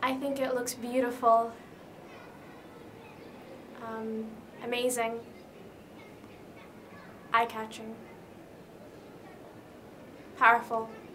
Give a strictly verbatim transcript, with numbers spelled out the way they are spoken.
I think it looks beautiful, um, amazing, eye-catching, powerful.